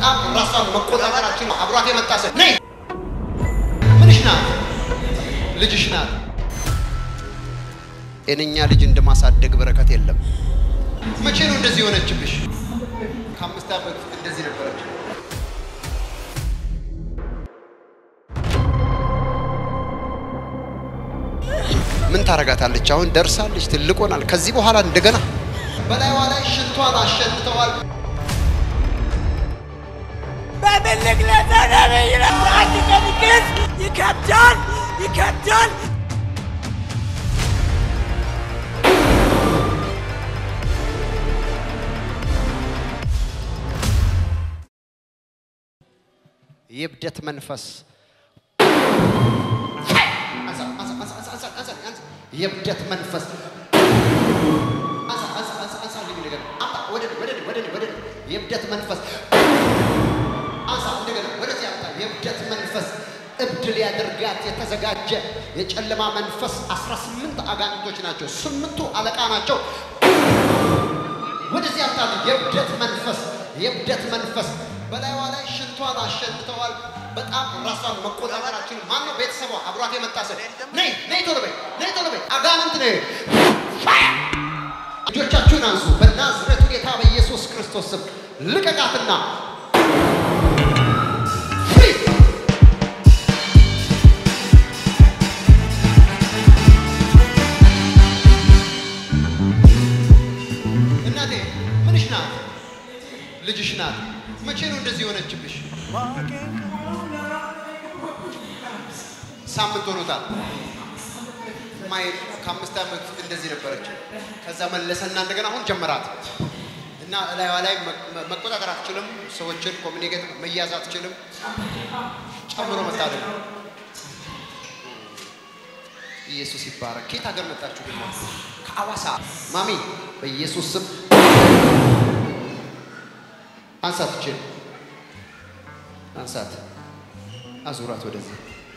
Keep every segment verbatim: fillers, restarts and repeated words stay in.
በጣም ራሷን መቆጣጠራችን አብሯት የመጣሰ ነይ ምንሽ ናት ልጅሽ ናት እነኛ ልጅ እንደማሳደግ በረከት የለም መቼ ነው እንደዚህ ሆነችብሽ ከአምስት ዓመት እንደዚህ ነበረች ምን ታረጋታለች አሁን ደርሳለች ትልቆናል ከዚህ በኋላ እንደገና በላይዋ ላይ ሽንቷን አሸንተዋል በመልክ ለዛሬ ይላል ከሚከስ ይከብዳል ይከብዳል የብደት መንፈስ አንሳ አንሳ አንሳ አንሳ አንሳ አንሳ የብደት መንፈስ አንሳ አንሳ አንሳ አንሳ እንደገና አጣ ወደ ወደ ወደ ወደ የብደት መንፈስ አንሳ እንደገና ወደዚህ አጣ የብደት መንፈስ እብድ ሊያደርጋት የተዘጋጀ የጨለማ መንፈስ አስራ ስምንት አጋንንቶች ናቸው ስምንቱ አለቃ ናቸው ወደዚህ አጣ የብደት መንፈስ የብደት መንፈስ በላይዋ ላይ ሽንቷን አሸንተዋል በጣም ራሷን መቆጣጠራችን ማን ነው ቤተሰቧ አብሯት የመጣሰ ነይ ነይ ቶሎ በይ ነይ ቶሎ በይ አጋንንት ነይ እጆቻችሁን አንሱ በናዝሬቱ ጌታ በኢየሱስ ክርስቶስ ስም ልቀቃትና እናቴ ምንሽ ናት ልጅሽ ናት መቼ ነው እንደዚህ ሆነችብሽ ሳምንት ሆኖታል ማይ ከአምስት ዓመት እንደዚህ ነበረች ከዛ መለሰና እንደገና አሁን ጀመራት እና ላይዋ ላይ መቆጣጠር አትችልም ሰዎችን ኮሙኒኬት መያዝ አትችልም ጨምሮ መጣደል ኢየሱስ ይባረክ ከየት ሀገር መጣችሁ ግን ከአዋሳ ማሚ በኢየሱስ ስም አንሳት እቺ አንሳት አዙራት ወደዚህ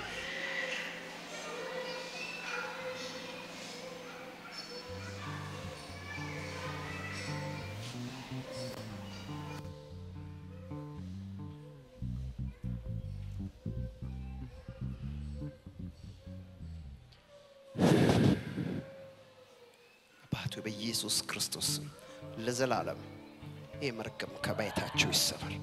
አባቱ በኢየሱስ ክርስቶስ ለዘላለም የመርገም ከባይታቸው ይሰበር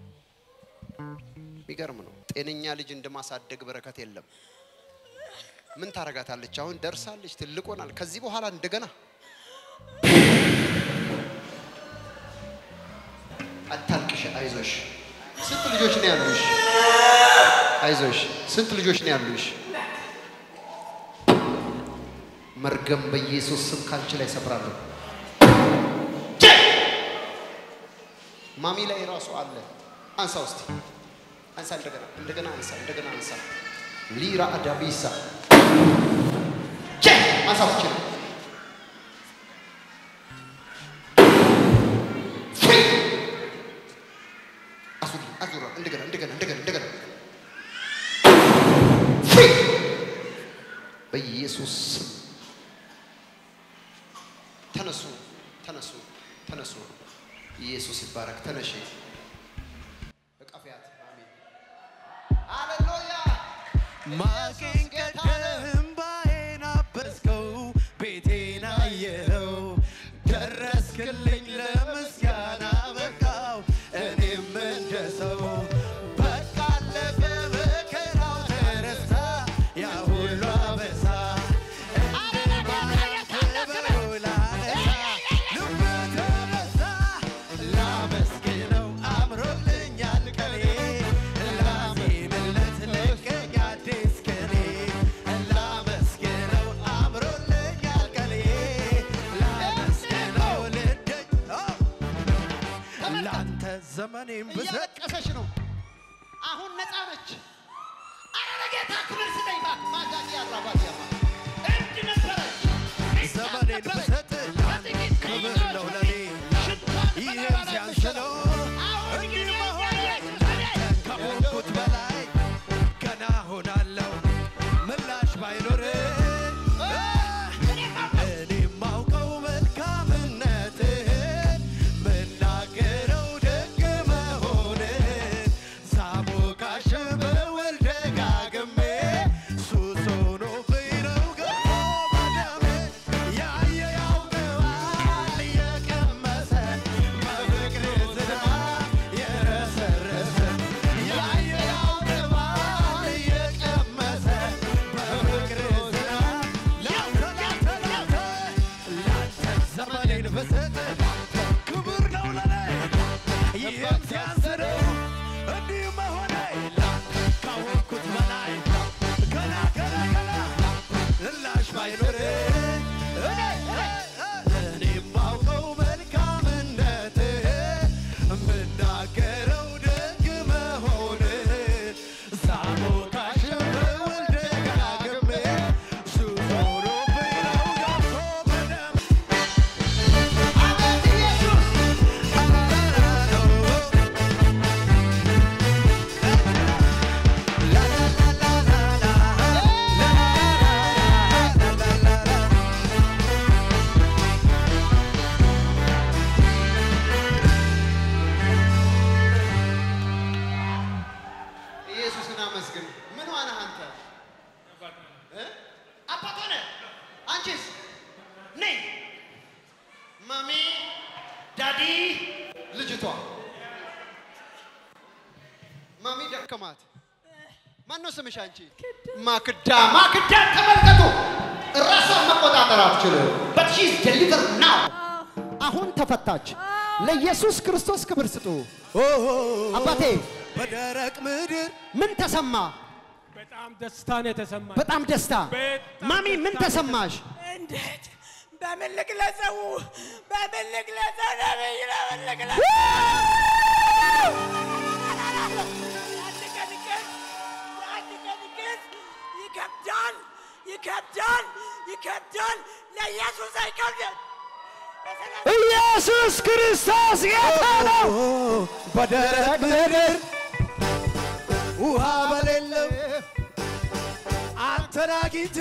ይገርም ነው ጤነኛ ልጅ እንደማሳደግ በረከት የለም ምን ታረጋታለች አሁን ደርሳለች ትልቆናል ከዚህ በኋላ እንደገና አታልቅሽ አይዞሽ ስንት ልጆች ነው ያሉሽ አይዞሽ ስንት ልጆች ነው ያሉሽ መርገም በኢየሱስ ስም ካንቺ ላይ ሰብራለሁ ማሚ ላይ ራሱ አለ አንሳ ውስጥ አንሳ እንደገና እንደገና አንሳ እንደገና አንሳ ሊራ አዳቢሳ ቼ አንሳ ውስጥ አሱሪ አዙራ እንደገና እንደገና እንደገና እንደገና በኢየሱስ ተነሱ ተነሱ ተነሱ ኢየሱስ ይባረክ ተነሺ በቃፊያት አሜን ሃሌሉያ ማጌን ቀደም ባይና በስከው ቤቴና የው ደረስክልኝ ለምስጋና በቃው እኔም እንደሰው በቃ ለበከራው ተረሳ ያ ሁሉ አበሳ ዘመኔም በዘቀሰሽ ነው አሁን ነፃ ነች አረ ጌታ ክብር ስጠይታ ማዳን ያራባዲያ እንድ ነበረች ዘመኔን በሰጥ ክብር ነው ለኔ ይሄን ሲያንስለው እንዲህ መሆን ከሞትኩት በላይ ገና ሆናለሁ ምላሽ ባይኖር ማሚ ደከማት ማን ነው ስምሽ አንቺ ማክዳ ማክዳ ተመልከቱ ራሷን መቆጣጠር አትችልም but she is delivered now አሁን ተፈታች ለኢየሱስ ክርስቶስ ክብር ስጡ አባቴ በደረቅ ምድር ምን ተሰማ በጣም ደስታ ነው ተሰማኝ በጣም ደስታ ማሚ ምን ተሰማሽ እንዴት በመልክ ለሰው በመልክ ለሰው ነብይ ነው በመልክ ለሰው ይከብዳል ይከብዳል ይከብዳል ለኢየሱስ አይከብድም ኢየሱስ ክርስቶስ ጌታ ነው በደረቅ ምድር ውሃ በሌለው አንተን አግኝቼ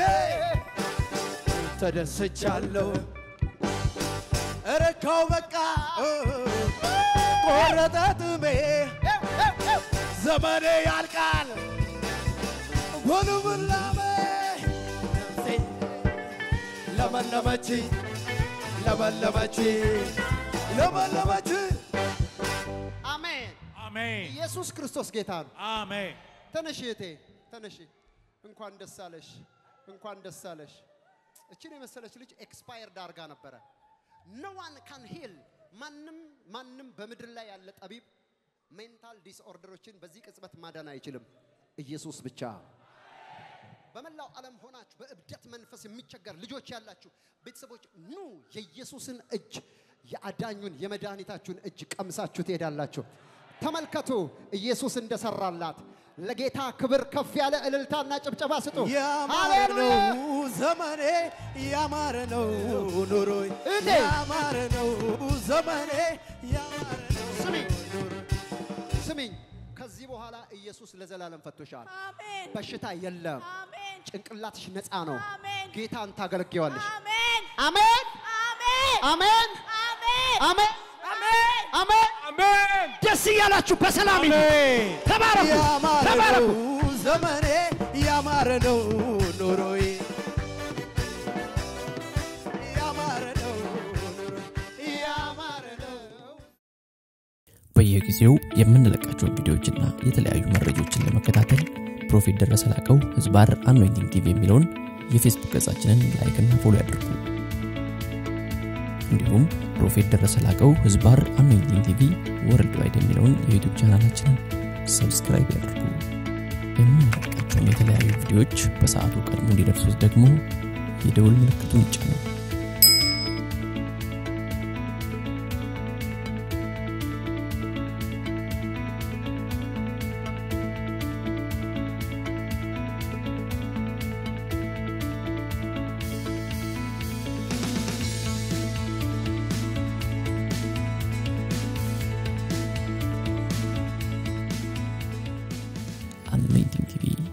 ተደስቻለሁ እረካው በቃ ቆረጠ ጥሜ ዘመኔ ያልቃል ወሉላሜ ለመለመች ለመለመች ለመለመች አሜን አሜን ኢየሱስ ክርስቶስ ጌታ ነው አሜን ተነሺ እቴ ተነሺ እንኳን ደስ አለሽ እንኳን ደስ አለሽ እቺን የመሰለች ልጅ ኤክስፓየርድ አርጋ ነበር no one can heal ማንንም ማንንም በመድር ላይ ያለ ጠቢብ ሜንታል ዲስኦርደሮችን በዚህ ቅጽበት ማዳን አይችልም ኢየሱስ ብቻ በመላው ዓለም ሆናችሁ በእብደት መንፈስ የሚቸገር ልጆች ያላችሁ ቤተሰቦች ኑ የኢየሱስን እጅ ያዳኙን የመድኃኒታችሁን እጅ ቀምሳችሁ ትሄዳላችሁ ተመልከቱ ኢየሱስ እንደሰራላት ለጌታ ክብር ከፍ ያለ እልልታና ጭብጨባ ስጡ ያማረ ነው ዘመኔ ያማረ ነው ኑሮዬ ያማረ ነው ዘመኔ ያማረ ነው ስሚኝ ስሚኝ ከዚህ በኋላ ኢየሱስ ለዘላለም ፈቶሻል አሜን በሽታ የለም አሜን ጭንቅላትሽ ነፃ ነው አሜን ጌታን ታገለግያለሽ አሜን አሜን አሜን አሜን አሜን አሜን አሜን አሜን ደስ ይያላችሁ በሰላም ይሁን ተባረኩ ያማረ ተባረኩ ነው ዘመኔ ያማረ ነው ኑሮዬ ያማረ ነው ኑሮዬ ያማረ ነው በየጊዜው የምንለቃቸው ቪዲዮዎችና የተለያዩ መረጃዎችን ለመከታተል ፕሮፌት ደረሰ ላቀው ህዝባር አኖይንቲንግ ቲቪ የሚለውን የፌስቡክ ገጻችንን ላይክ እና ፎሎ ያድርጉ እንዲሁም ፕሮፌት ደረሰ ላቀው ህዝባር አኖይንቲንግ ቲቪ ወርልድ ዋይድ የሚለውን የዩቲዩብ ቻናላችንን ሰብስክራይብ ያድርጉ የምንለቃቸው የተለያዩ ቪዲዮዎች በሰዓቱ ቀድሞ እንዲደርሱት ደግሞ የደውል ምልክቱን ይጫኑ Anointing T V